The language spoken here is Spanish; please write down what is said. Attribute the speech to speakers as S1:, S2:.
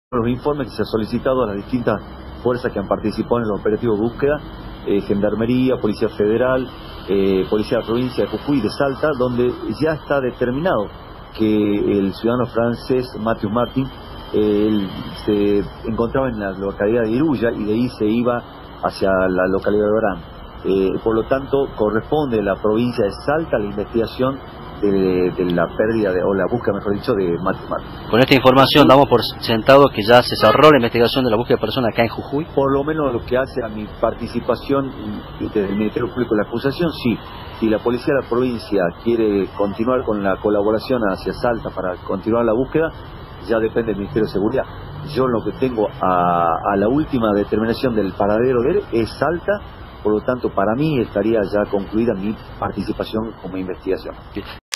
S1: Los informes que se han solicitado a las distintas fuerzas que han participado en el operativo de búsqueda, Gendarmería, Policía Federal, Policía de la Provincia de Jujuy y de Salta, donde ya está determinado que el ciudadano francés Matthew Martin se encontraba en la localidad de Iruya y de ahí se iba hacia la localidad de Orán. Por lo tanto, corresponde a la provincia de Salta la investigación de la pérdida, o la búsqueda, mejor dicho, de Matthew Martin.
S2: Con esta información damos por sentado que ya se cerró la investigación de la búsqueda de personas acá en Jujuy.
S1: Por lo menos lo que hace a mi participación desde el Ministerio Público de la acusación, sí. Si la policía de la provincia quiere continuar con la colaboración hacia Salta para continuar la búsqueda, ya depende del Ministerio de Seguridad. Yo lo que tengo a la última determinación del paradero de él es Salta, por lo tanto para mí estaría ya concluida mi participación como investigación.